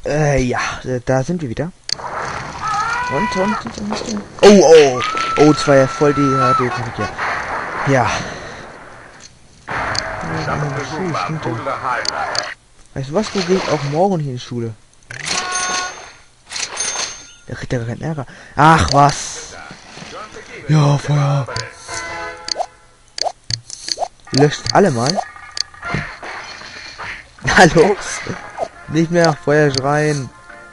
Ja, da sind wir wieder. Und. Oh, zwei voll die HD-Konflikt. Ja. Stimmt ja. Weißt du was, du gehst auch morgen hier in die Schule. Der kriegt ja gar keinen Ärger. Ach was. Ja, Feuer. Löscht alle mal. Na los. Nicht mehr Feuer schreien.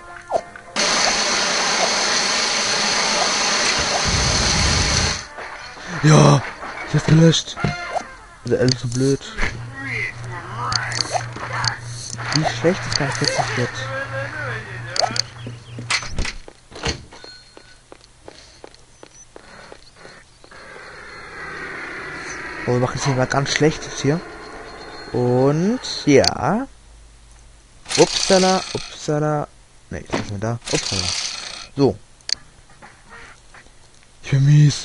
Ja, ich hab's gelöscht. Also alles so blöd. Wie schlecht es ganz plötzlich wird. Oh, wir machen es hier mal ganz schlechtes hier. Und ja. Upsala. Ne, was ist denn da? Upsala. So. Ich bin mies.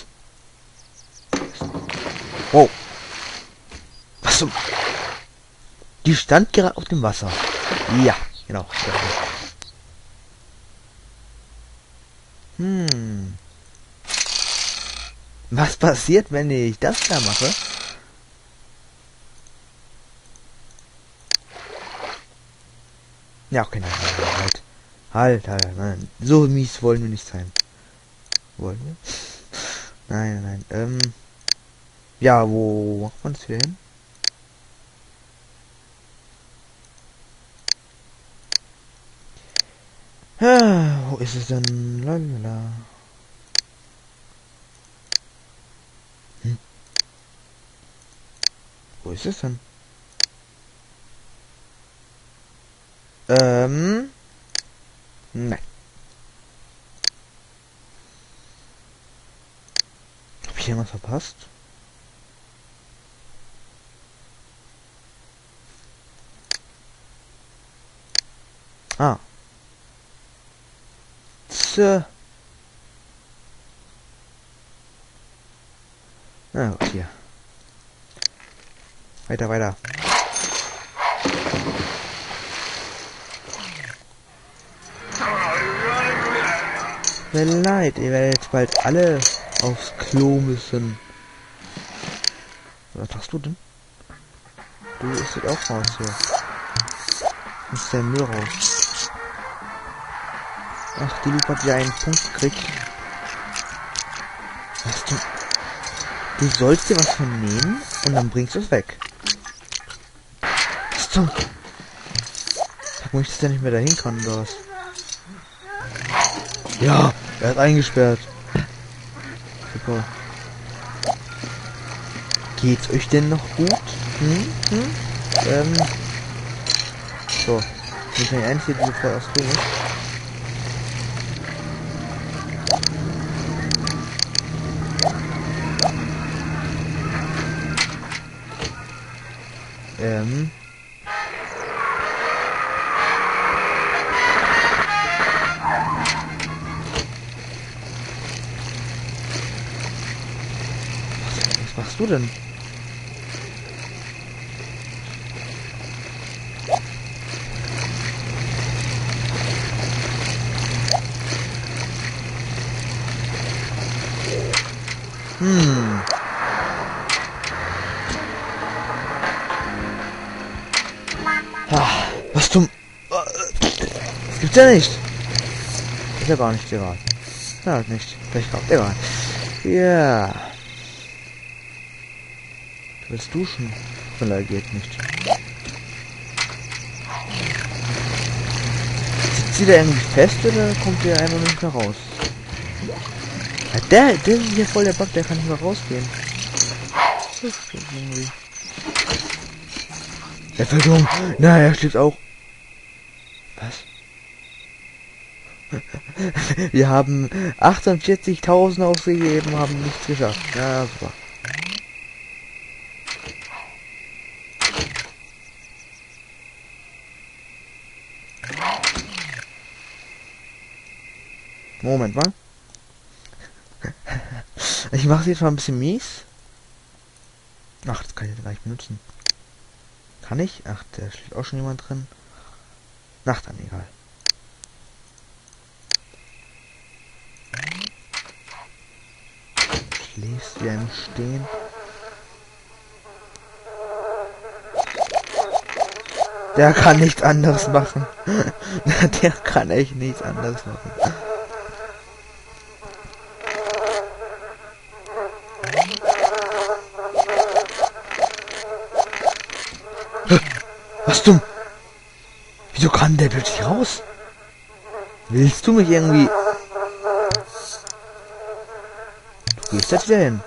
Wow. Was zum... Die stand gerade auf dem Wasser. Ja, genau. Was passiert, wenn ich das da mache? Ja, okay, nein, halt, nein. So mies wollen wir nicht sein. Wollen wir? Nein. Ja, wo macht man das wieder hin? Wo ist es denn? Lalala. Wo ist es denn? Nein. Hab ich irgendwas verpasst? Ah. Na gut, hier. Weiter. Tut mir leid, ihr werdet jetzt bald alle aufs Klo müssen. Was machst du denn? Du isst jetzt auch raus hier. Ist der Müll raus. Ach, die Lupe hat wieder einen Punkt gekriegt. Was du? Du sollst dir was von nehmen und dann bringst du es weg. Was zum? Sag mal, dass der nicht mehr dahin kann, oder was? Ja, er hat eingesperrt. Super. Geht's euch denn noch gut? So. Ich kann eigentlich hier diese Frau aus tun, ne? Was machst du denn? Was zum... Das gibt's ja nicht. Ist ja gar nicht egal. Ja, halt nicht. Vielleicht glaubt egal. Ja. Du willst duschen? Vielleicht geht nicht. Sitzt sie da irgendwie fest oder kommt der einfach nicht mehr raus? Ja, der ist hier voll der Bug, der kann nicht mehr rausgehen. Das ist irgendwie... Er fällt um. Na, er schläft auch. Was? Wir haben 48.000 ausgegeben, haben nichts geschafft. Ja, super. Moment mal. Ich mache es jetzt mal ein bisschen mies. Ach, das kann ich gleich benutzen. Kann ich? Ach, da steht auch schon jemand drin. Ach, dann egal. schläfst wie im Stehen. Der kann nichts anderes machen. Der kann echt nichts anderes machen. Was dumm? Wieso kann der plötzlich raus? Willst du mich irgendwie... Du gehst jetzt wieder hin.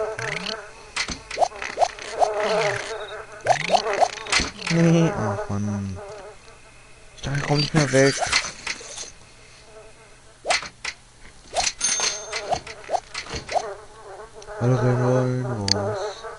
Nee, ach Mann. Ich dachte, ich komme nicht mehr weg. Alle rein, raus.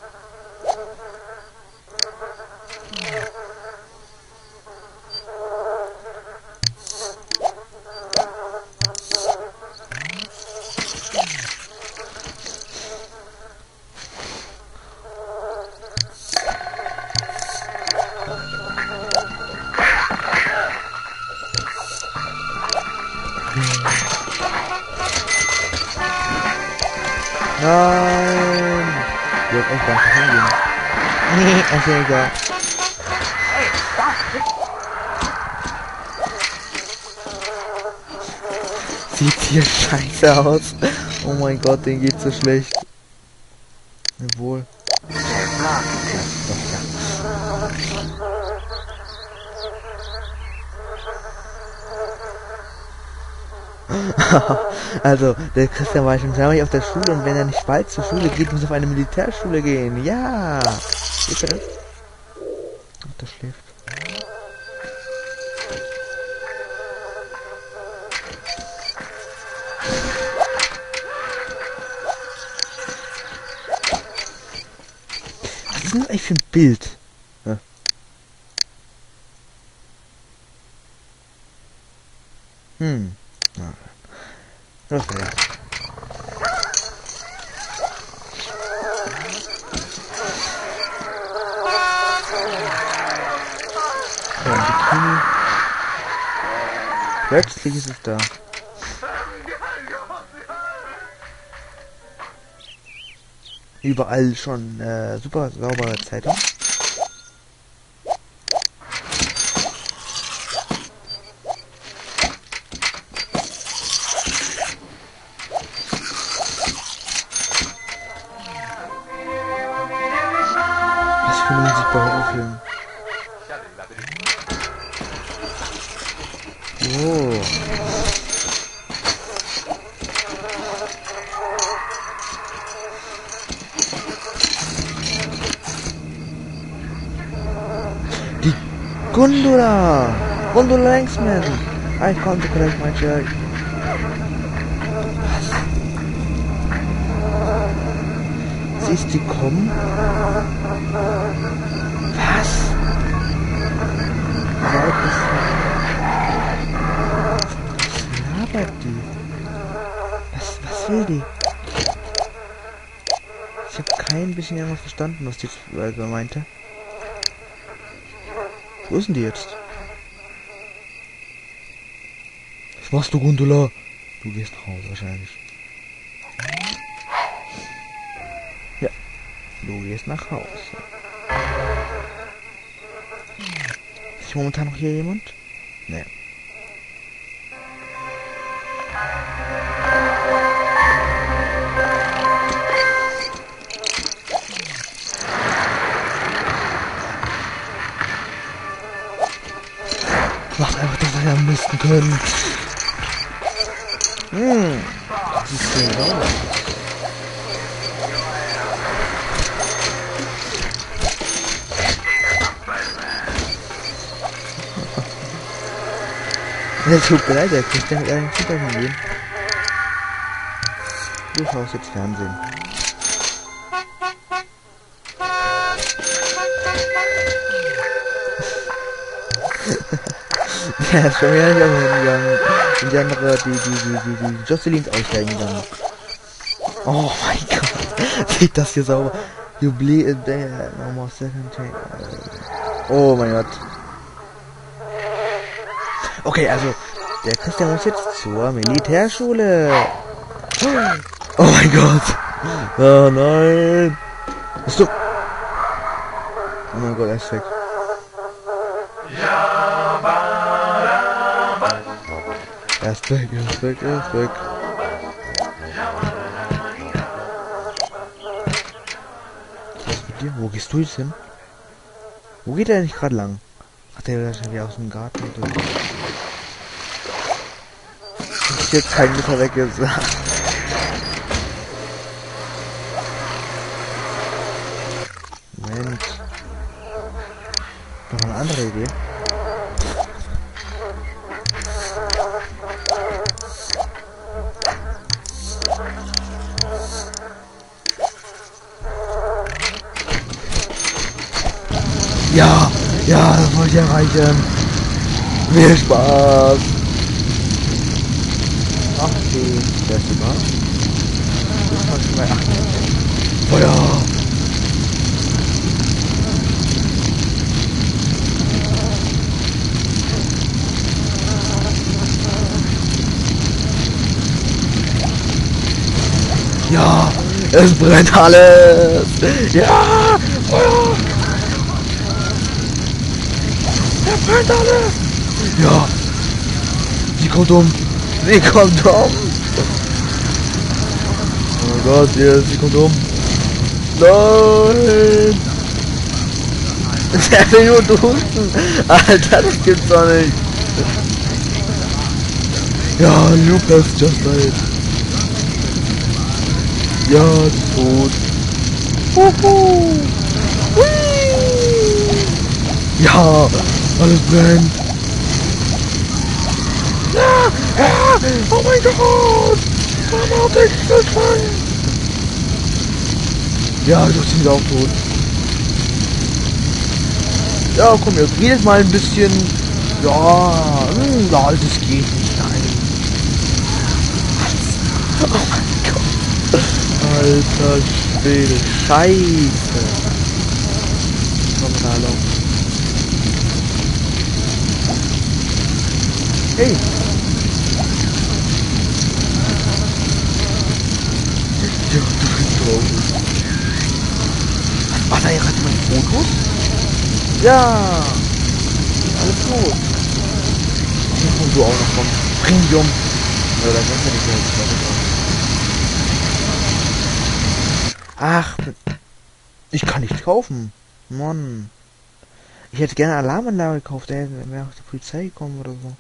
Nein! Die hat echt ganz schön hingehen. Nee, ist ja egal. Sieht hier scheiße aus. Oh mein Gott, den geht so schlecht. Obwohl. Ja, doch, ja. Also, der Christian war schon zweimal auf der Schule und wenn er nicht bald zur Schule geht, muss er auf eine Militärschule gehen. Ja! Seht ihr das? Ach, der schläft. Was ist denn eigentlich für ein Bild? Ja. Na. Okay. Ja, ein Bikini. Plötzlich ist es da. Überall schon super saubere Zeitung. Horrorfilm. Oh. Die Gondola! Gondola Landsman! I come to collect my shirt. Was? Siehst du kommen? Was? Was labert die? Was will die? Ich habe kein bisschen irgendwas verstanden, was die meinte. Wo ist denn die jetzt? Was machst du, Gondola? Du gehst raus wahrscheinlich. Ja, du gehst nach Hause. Ist momentan noch hier jemand? Nee. Macht einfach, dass wir am besten können. Das ist schön sauber. Es tut mir leid, der Christian mit einem Fußball gehen. Du schaust jetzt Fernsehen. Der ist schon wieder nicht hingegangen. Und die andere, die Jocelyn ist aussteigen gegangen. Oh mein Gott. Sieht das hier sauber. Jubiläum, no second take. Oh mein Gott. Okay, also, der Christian muss jetzt zur Militärschule. Oh mein Gott. Oh nein. Bist du? Oh mein Gott, er ist weg. Er ist weg, er ist weg, er ist weg. Was ist mit dir? Wo gehst du jetzt hin? Wo geht er nicht gerade lang? Ach, der ist ja aus dem Garten durch. Ich jetzt kein Meter weg ist. Moment. Noch eine andere Idee. Ja, ja, das wollte ich erreichen. Viel Spaß. Ach, der ist sogar. Das war schon bei 8. Feuer. Ja, es brennt alles. Ja, Feuer. Er brennt alles. Ja. Sie kommt um. Sie kommt um. Oh Gott, ja, sie kommt um. Nein. Der will nur duschen. Alter, das gibt's doch nicht. Ja, Lukas just died. Ja, sie ist tot. Huhu. Ja, alles brennt. Ja, ja, oh mein Gott. Mama, der ist gefangen. Ja, du bist auch tot. Ja, komm, jetzt jedes Mal ein bisschen. Ja, ja, das geht nicht, nein. Oh mein Gott. Alter Schwede, Scheiße. Komm da lang. Hey! Ja, du bist traurig. Was, er hat meine Fotos? Ja! Alles gut. Hier kommst du auch noch vom Premium. Ja, dann kannst du nicht mehr. Ach, ich kann nichts kaufen. Mann. Ich hätte gerne eine Alarmanlage gekauft, der wäre auch die Polizei gekommen oder so.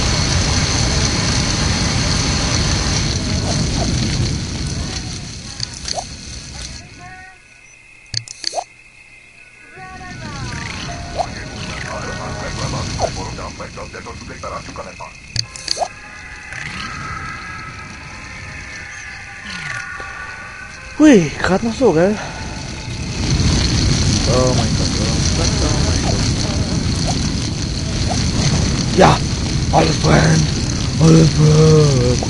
Hui, gerade noch so, gell? Oh mein Gott, oh mein Gott. Ja, alles brennt. Alles brennt.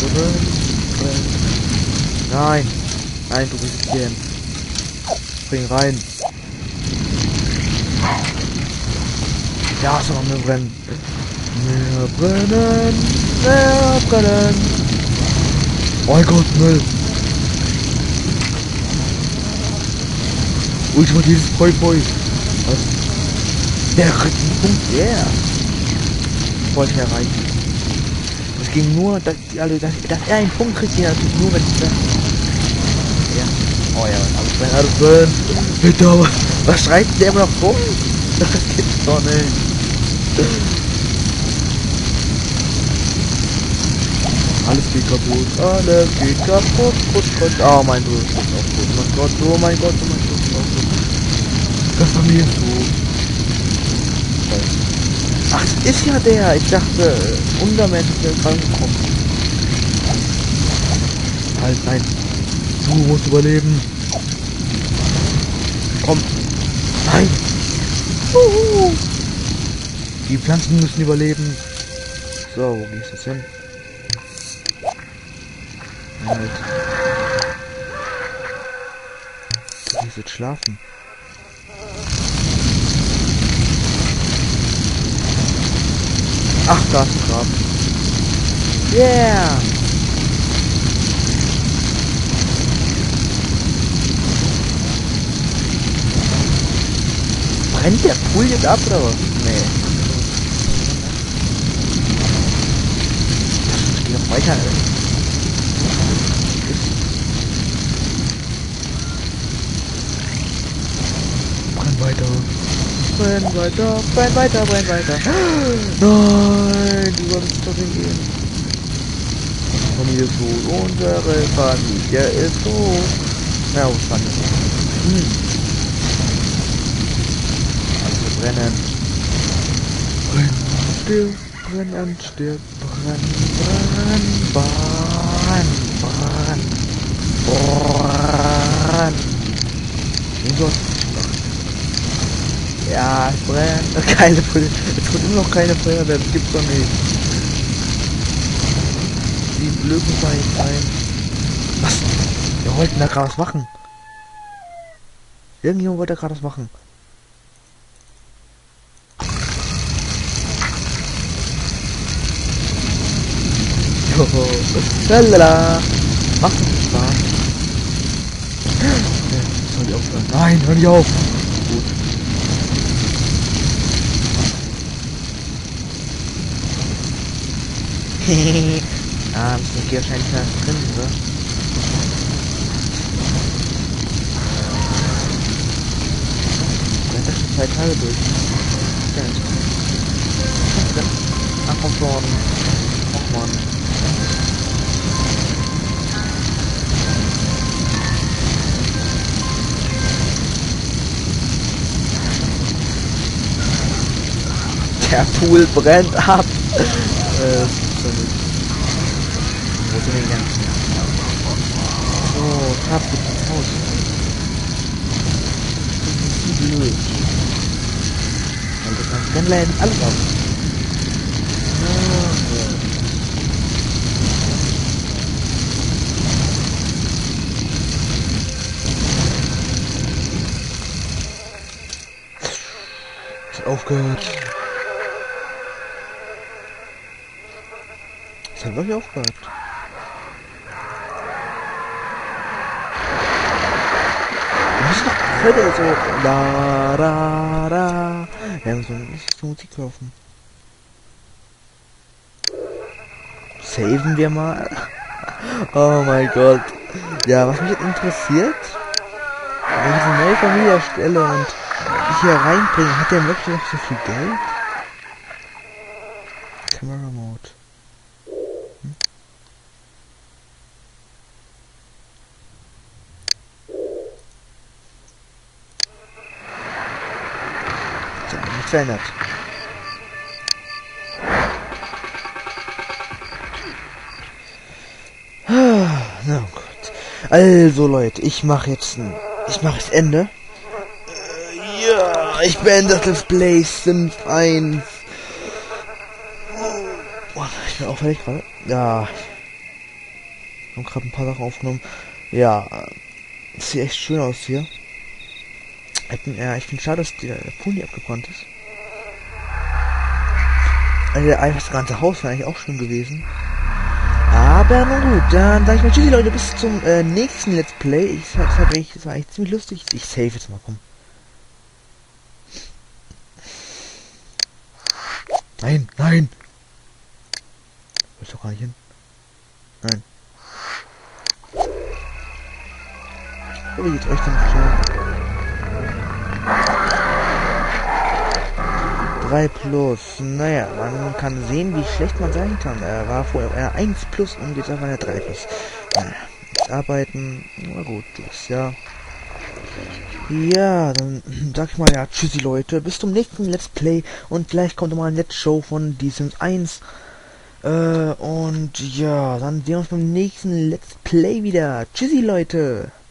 Nein. Nein, du bist hier. Spring rein. Ja, es soll noch mehr brennen. Mehr brennen. Mehr brennen. Oh mein Gott, Müll. Ultimatives Poi Poi. Was? Der Punkt, yeah. Wollte ich erreichen. Es ging nur, dass er einen Punkt kriegt, ja, natürlich nur, wenn ich das. Ja. Oh ja, alles brennt. Bitte, was schreit der immer noch rum? Das gibt's doch nicht. Alles geht kaputt, alles geht kaputt, kaputt. Oh mein Gott, ist auch gut. Oh mein Gott, oh mein Gott, oh mein Gott, ist auch gut. Das Familie ist tot. Ach, das ist ja der. Ich dachte, unser Mensch ist der rangekommen. Halt, nein. Du musst überleben. Komm. Nein. Die Pflanzen müssen überleben. So, wo gehst du jetzt hin? Halt. Du gehst jetzt schlafen. Ach, da ist ein Grab. Yeah! Brennt der Pool jetzt ab oder was? Nee. Das geht noch weiter, ey. Brenn weiter. Brenn weiter, brenn weiter, brenn weiter. Nein, du sollst doch hingehen. Familie ist tot, unsere Familie ist tot. Ja, was fand ich? Also brennen. Brennen, stirb, brennen, stirb, brennen, brennen, brennen, brennen, brennen. Und so. Ja, es brennt. Keine Feuerwehr. Es kommt immer noch keine Feuerwehr. Das gibt's doch nicht. Wie blöd muss man nicht sein? Was? Wir wollten da gerade was machen. Irgendjemand wollte da gerade was machen. Joho. Lalala. Macht doch Spaß. Soll ich aufhören? Nein, hör nicht auf. Gut. Ah, das ist hier wahrscheinlich nicht drin, oder? Das ist schon 2 Tage durch. Ja, nicht. Ach, komm schon. Ach, Mann. Der Pool brennt ab. Das gibt's doch nicht. Wo sind wir gegangen? So, Tab gibt ins Haus. Das ist blöd. Und das ganze Brennlein, alles auf. Es hat aufgehört. Es hat wirklich aufgehört. Das ist doch heute so. Da, da, da. Ja, so Musik kaufen. Saven wir mal. Oh mein Gott. Ja, was mich jetzt interessiert, wenn ich eine neue Familie erstelle und ich hier reinbringe, hat der wirklich noch so viel Geld? Camera Mode. So, nichts verändert. Na gut. Also Leute, ich mache jetzt Ende. Ja, ich beende das Let's Play Sims 1. Oh, ich bin auch fertig gerade. Ja. Ich habe gerade ein paar Sachen aufgenommen. Ja, es sieht echt schön aus hier. Ja, ich finde schade, dass der Pool nicht abgebrannt ist. Also das ganze Haus wäre eigentlich auch schön gewesen. Aber nun gut, dann sage ich mal tschüssi Leute, bis zum nächsten Let's Play. Das war eigentlich ziemlich lustig. Ich save jetzt mal, komm. Nein, nein! Will ich doch gar nicht hin. Nein. So, wie geht's euch denn? 3 plus. Naja, man kann sehen, wie schlecht man sein kann. Er war vorher auf einer 1 plus und jetzt auf einer 3 plus. Naja, jetzt arbeiten. Na gut, das ja. Ja, dann sag ich mal ja, tschüssi Leute, bis zum nächsten Let's Play und gleich kommt mal ein Let's Show von The Sims 1. Und ja, dann sehen wir uns beim nächsten Let's Play wieder. Tschüssi Leute!